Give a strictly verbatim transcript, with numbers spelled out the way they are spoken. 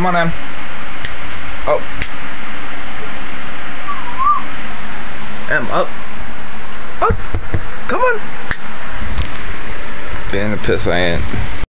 Come on, Em. Oh. Em, up. Up. Come on. Being a piss I ain't.